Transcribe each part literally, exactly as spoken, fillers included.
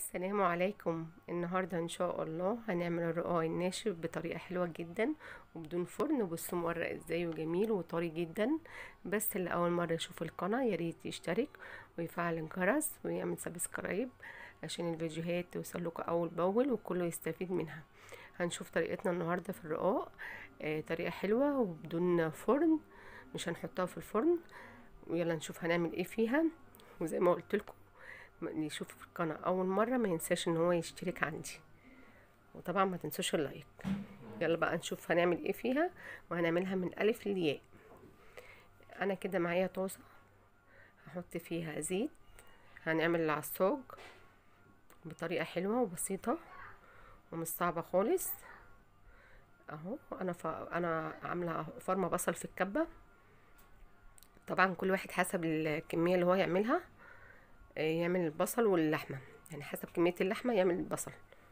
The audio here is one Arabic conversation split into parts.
السلام عليكم. النهاردة ان شاء الله هنعمل الرقاق الناشف بطريقة حلوة جدا وبدون فرن. بصوا مورق ازاي وجميل وطري جدا. بس اللي اول مرة يشوف القناة ياريت يشترك ويفعل الجرس ويعمل سبسكرايب عشان الفيديوهات توصلكوا اول باول وكله يستفيد منها. هنشوف طريقتنا النهاردة في الرقاق، آه طريقة حلوة وبدون فرن، مش هنحطها في الفرن. ويلا نشوف هنعمل ايه فيها. وزي ما قلت لكم اللي يشوف القناة اول مرة ما ينساش ان هو يشترك عندي، وطبعا ما تنسوش اللايك. يلا بقى نشوف هنعمل ايه فيها، وهنعملها من الف للياء. انا كده معايا طاسة هحط فيها زيت. هنعمل العصاج بطريقة حلوة وبسيطة ومش صعبة خالص. اهو انا ف... انا عاملة فرمة بصل في الكبة. طبعا كل واحد حسب الكمية اللي هو يعملها يعمل البصل واللحمة، يعني حسب كمية اللحمة يعمل البصل.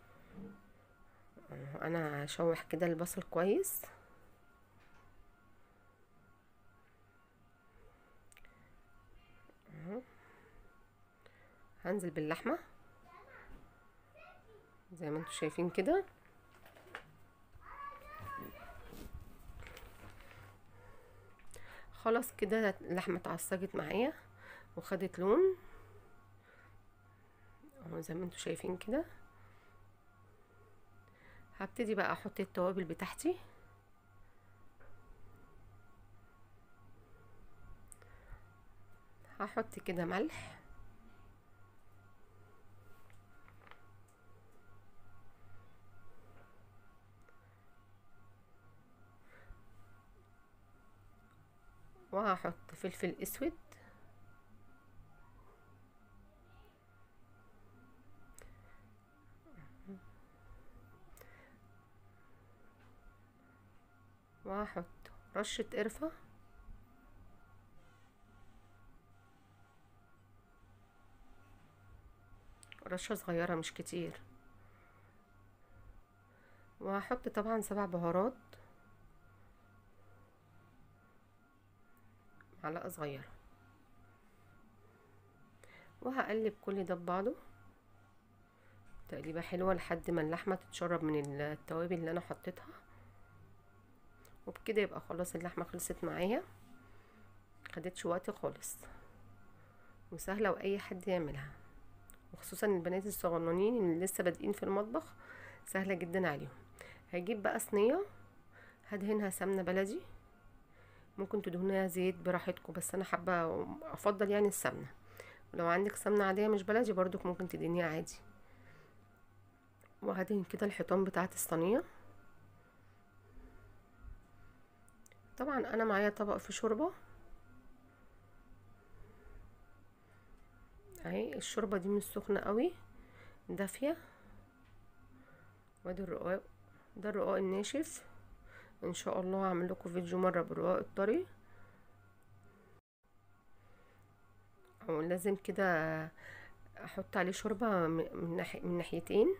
انا هشوح كده البصل كويس. هنزل باللحمة زي ما انتم شايفين كده. خلاص كده اللحمة اتعصجت معايا وخدت لون اهو زي ما انتم شايفين كده. هبتدي بقى احط التوابل بتاعتي. هحط كده ملح، وهحط فلفل اسود، وهحط رشة قرفة، رشة صغيرة مش كتير، وهحط طبعا سبع بهارات معلقة صغيرة، وهقلب كل ده ببعضه تقليبه حلوه لحد ما اللحمه تتشرب من التوابل اللي انا حطيتها. وبكده يبقى خلاص اللحمه خلصت معايا، خدتش وقت خالص وسهله واي حد يعملها، وخصوصا البنات الصغننين اللي لسه بادئين في المطبخ سهله جدا عليهم. هجيب بقى صينيه هدهنها سمنه بلدي، ممكن تدهنوها زيت براحتكم، بس انا حابه افضل يعني السمنه. ولو عندك سمنه عاديه مش بلدي برضك ممكن تدهنيها عادي. وهدهن كده الحيطان بتاعه الصينيه. طبعا انا معايا طبق في شوربه اهي، الشوربه دي مش سخنه قوي، دافيه. وادي الرقاق، ده الرقاق الناشف. ان شاء الله هعمل لكم فيديو مره بالرقاق الطري. او لازم كده احط عليه شوربه من ناحيه من ناحيتين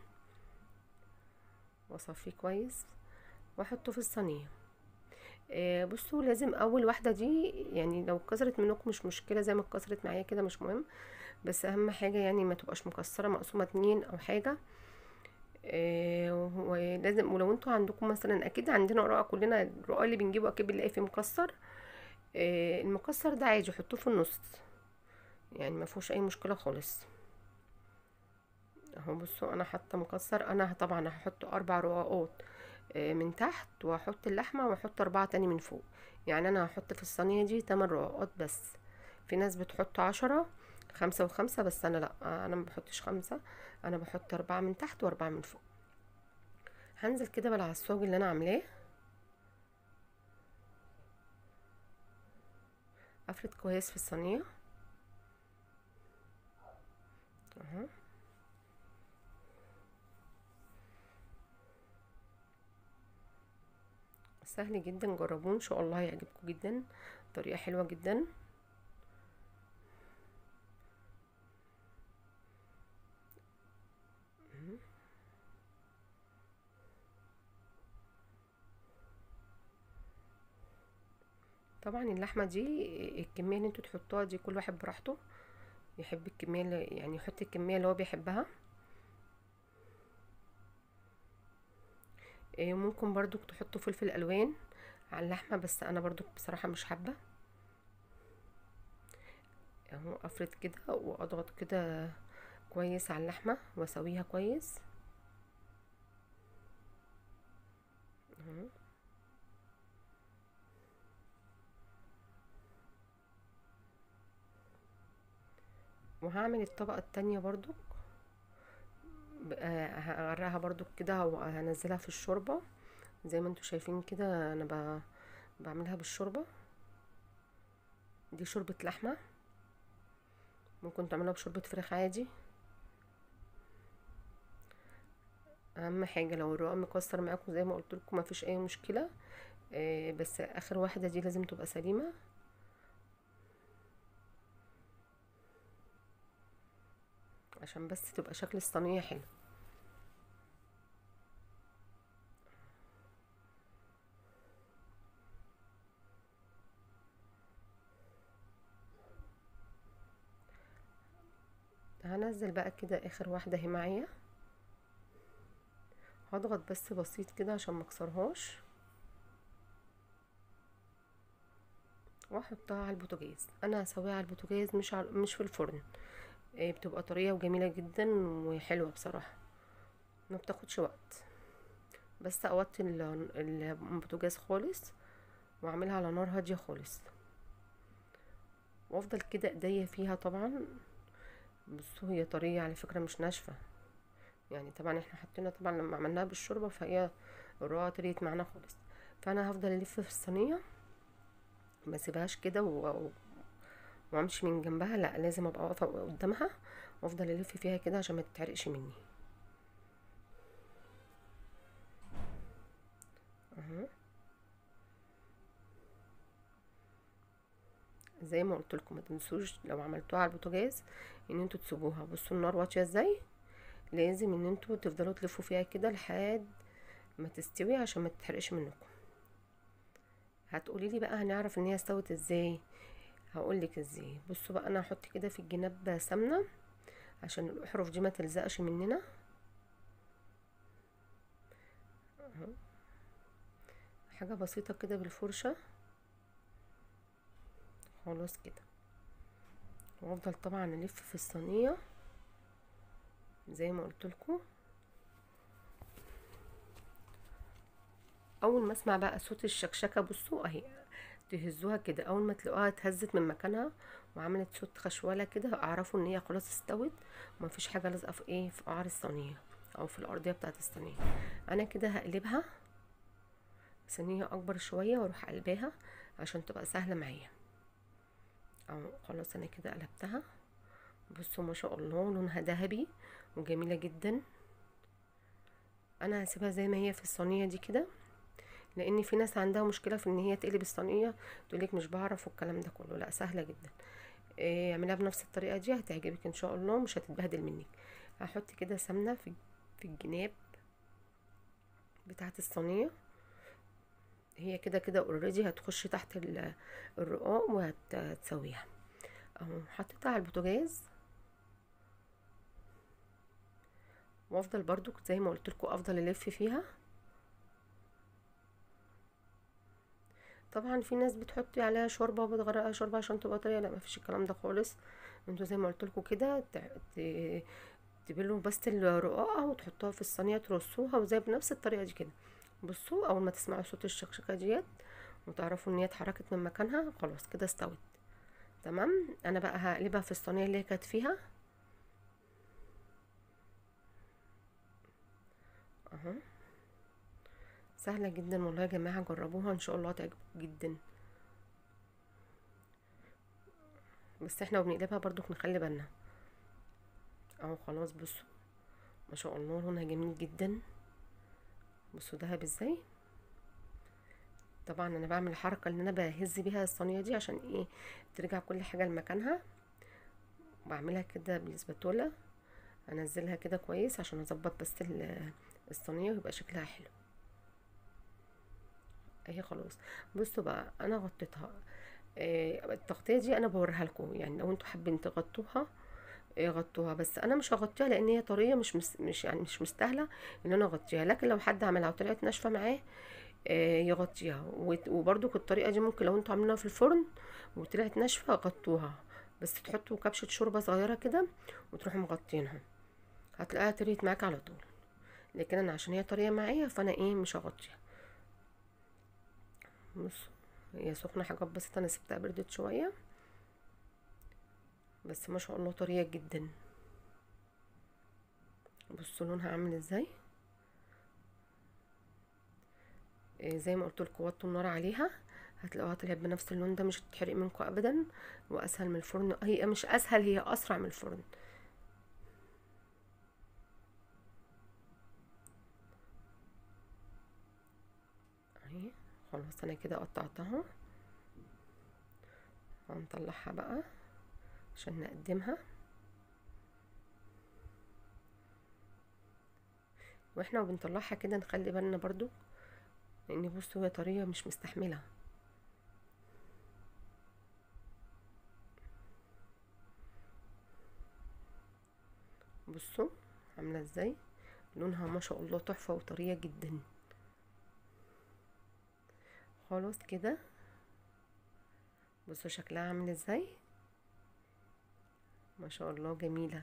واصفيه كويس واحطه في الصينيه. آه بصوا لازم اول واحده دي يعني لو اتكسرت منكم مش مشكله، زي ما اتكسرت معايا كده مش مهم، بس اهم حاجه يعني ما تبقاش مكسره مقسومه اتنين او حاجه. آه ولازم، ولو انتوا عندكم مثلا اكيد عندنا رقاق، كلنا الرقاق اللي بنجيبه اكيد بنلاقي فيه مكسر. آه المكسر ده عادي حطوه في النص، يعني ما فيهوش اي مشكله خالص. اهو بصوا انا حاطه مكسر. انا طبعا هحط اربع رقاقات آه من تحت، وهحط اللحمه واحط اربعه تاني من فوق. يعني انا هحط في الصينيه دي تمن رقاقات بس. في ناس بتحط عشرة، خمسة وخمسة، بس انا لا، انا ما بحطش خمسة، انا بحط اربعة من تحت واربعة من فوق. هنزل كده بالعصاج اللي انا عاملاه، افرد كويس في الصينيه اهو. سهل جدا، جربوه ان شاء الله هيعجبكم جدا، طريقه حلوه جدا. طبعا اللحمه دي الكميه اللي انتوا تحطوها دي كل واحد براحته، يحب الكميه اللي يعني يحط الكميه اللي هو بيحبها. إيه ممكن برضو تحطوا فلفل الوان على اللحمه، بس انا برضو بصراحه مش حابه. اهو افرد كده واضغط كده كويس على اللحمه واسويها كويس اهو. وهعمل الطبقه التانية برضو، آه، هغرقها برضو كده وهنزلها في الشوربه زي ما انتوا شايفين كده. انا ب... بعملها بالشوربه دي، شوربه لحمه، ممكن تعملوها بشوربه فراخ عادي. اهم حاجه لو الرقاق مكسر معاكم زي ما قلت لكم مفيش اي مشكله، آه، بس اخر واحده دي لازم تبقى سليمه عشان بس تبقى شكل الصينيه حلو. هنزل بقى كده اخر واحده اهي معايا، هضغط بس بسيط كده عشان ما اكسرهاش واحطها على البوتاجاز. انا هسويها على البوتاجاز مش على مش في الفرن، آه، بتبقى طريه وجميله جدا وحلوه بصراحه، ما بتاخدش وقت. بس اوطي ال- البوتاجاز خالص واعملها على نار هاديه خالص، وافضل كده ايديا فيها طبعا. بصوا هي طريه على فكره مش ناشفه، يعني طبعا احنا حطينا طبعا لما عملناها بالشوربه فهي الرقعه طريت معانا خالص. فانا هفضل الف في الصينيه، ما اسيبهاش كده و- وامشي من جنبها، لا لازم ابقى واقفه قدامها وافضل الف فيها كده عشان ما تتحرقش مني اهو. زي ما قلت لكم ما تنسوش لو عملتوها على البوتاجاز ان انتوا تسيبوها. بصوا النار واطيه ازاي، لازم ان انتوا تفضلوا تلفوا فيها كده لحد ما تستوي عشان ما تتحرقش منكم. هتقولي لي بقى هنعرف ان هي استوت ازاي؟ هقولك ازاي. بصوا بقى انا هحط كده في الجناب سمنه عشان الاحرف دي ما تلزقش مننا اهو. حاجه بسيطه كده بالفرشه خلاص كده، وافضل طبعا الف في الصينيه زي ما قلت لكم. اول ما اسمع بقى صوت الشكشكه بصوا اهي، تهزوها كده، اول ما تلاقوها اتهزت من مكانها وعملت صوت خشوله كده اعرفوا ان هي خلاص استوت ومفيش حاجه لازقه في ايه في قعر الصينيه او في الارضيه بتاعه الصينيه. انا كده هقلبها صينيه اكبر شويه واروح قلباها عشان تبقى سهله معايا. او خلاص انا كده قلبتها. بصوا ما شاء الله لونها ذهبي وجميله جدا. انا هسيبها زي ما هي في الصينيه دي كده، لان في ناس عندها مشكله في ان هي تقلب الصينيه تقولك مش بعرف والكلام ده كله، لا سهله جدا. إيه، اعملها بنفس الطريقه دي هتعجبك ان شاء الله مش هتتبهدل منك. هحط كده سمنه في في الجناب بتاعه الصينيه، هي كده كده اوريدي هتخش تحت ال- الرقاق وهتسويها اهو. حطيتها على البوتاجاز وافضل برضو زي ما قلت لكم افضل الف فيها. طبعا في ناس بتحطي عليها شوربه وبتغرقها شوربه عشان تبقى طريه، لا مفيش الكلام ده خالص. انتوا زي ما قلت لكم كده ت- ت- تبلوا بس الرقاقه وتحطوها في الصينيه ترصوها وزي بنفس الطريقه دي كده. بصوا اول ما تسمعوا صوت الشكشكه ديت وتعرفوا ان هي اتحركت من مكانها خلاص كده استوت تمام. انا بقى هقلبها في الصينيه اللي هي كانت فيها اهو. سهله جدا والله يا جماعه، جربوها ان شاء الله هتعجبكم جدا. بس احنا وبنقلبها برضو نخلي بالنا اهو. خلاص بصوا ما شاء الله لونها جميل جدا. بصوا دهب ازاي. طبعا انا بعمل الحركه اللي انا بهز بيها الصينيه دي عشان ايه ترجع كل حاجه لمكانها، وبعملها كده بالاسباتولا انزلها كده كويس عشان اظبط بس ال- الصينيه ويبقى شكلها حلو اهي. خلاص بصوا بقى انا غطيتها. آه، التغطيه دي انا بوريها لكم، يعني لو انتوا حابين تغطوها إيه، غطوها. بس انا مش هغطيها لان هي طريه، مش مس مش يعني مش مستاهله ان انا اغطيها. لكن لو حد عملها وطلعت ناشفه معاه آه، يغطيها. وت- وبرضو الطريقه دي ممكن لو انتوا عاملينها في الفرن وطلعت ناشفه غطوها، بس تحطوا كبشه شوربه صغيره كده وتروحوا مغطينها، هتلاقيها طريت معاك على طول. لكن انا عشان هي طريه معايا فانا ايه مش هغطيها. بص، هي سخنه حاجات بسيطه، انا سبتها بردت شويه، بس ما شاء الله طريه جدا. بصوا لونها عامل ازاي. إيه، زي ما قلت لكم وطوا النار عليها، هتلاقوها طلعت بنفس اللون ده، مش هتتحرق منكم ابدا، واسهل من الفرن. هي مش اسهل، هي اسرع من الفرن. اهي خلاص انا كده قطعتها، هنطلعها بقى عشان نقدمها. واحنا وبنطلعها كده نخلي بالنا برضو، لان بصوا هي طريه مش مستحمله. بصوا عامله ازاي، لونها ما شاء الله تحفه وطريه جدا. خلاص كده، بصوا شكلها عامل ازاي، ما شاء الله جميله.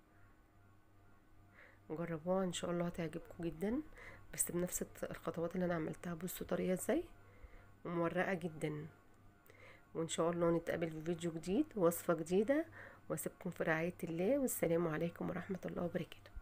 جربوها ان شاء الله هتعجبكم جدا، بس بنفس الخطوات اللي انا عملتها. بصوا طريه ازاي ومورقه جدا. وان شاء الله نتقابل في فيديو جديد ووصفه جديده، واسيبكم في رعايه الله، والسلام عليكم ورحمه الله وبركاته.